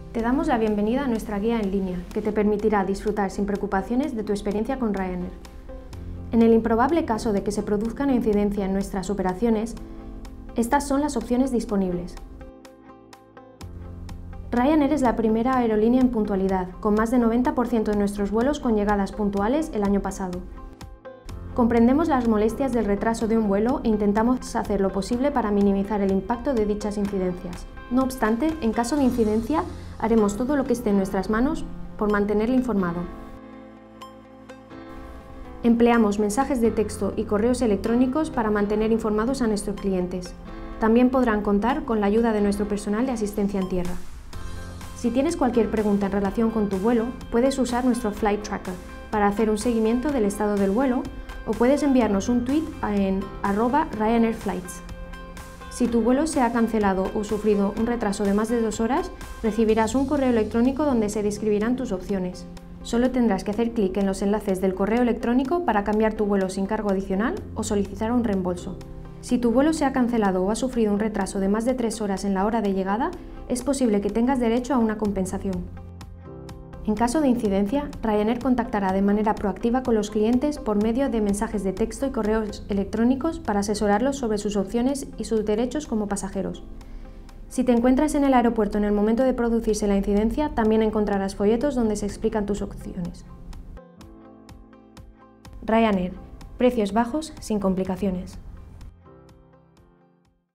Te damos la bienvenida a nuestra guía en línea, que te permitirá disfrutar sin preocupaciones de tu experiencia con Ryanair. En el improbable caso de que se produzca una incidencia en nuestras operaciones, estas son las opciones disponibles. Ryanair es la primera aerolínea en puntualidad, con más de 90% de nuestros vuelos con llegadas puntuales el año pasado. Comprendemos las molestias del retraso de un vuelo e intentamos hacer lo posible para minimizar el impacto de dichas incidencias. No obstante, en caso de incidencia, haremos todo lo que esté en nuestras manos por mantenerle informado. Empleamos mensajes de texto y correos electrónicos para mantener informados a nuestros clientes. También podrán contar con la ayuda de nuestro personal de asistencia en tierra. Si tienes cualquier pregunta en relación con tu vuelo, puedes usar nuestro Flight Tracker para hacer un seguimiento del estado del vuelo o puedes enviarnos un tweet en @RyanairFlights. Si tu vuelo se ha cancelado o sufrido un retraso de más de 2 horas, recibirás un correo electrónico donde se describirán tus opciones. Solo tendrás que hacer clic en los enlaces del correo electrónico para cambiar tu vuelo sin cargo adicional o solicitar un reembolso. Si tu vuelo se ha cancelado o ha sufrido un retraso de más de 3 horas en la hora de llegada, es posible que tengas derecho a una compensación. En caso de incidencia, Ryanair contactará de manera proactiva con los clientes por medio de mensajes de texto y correos electrónicos para asesorarlos sobre sus opciones y sus derechos como pasajeros. Si te encuentras en el aeropuerto en el momento de producirse la incidencia, también encontrarás folletos donde se explican tus opciones. Ryanair, precios bajos sin complicaciones.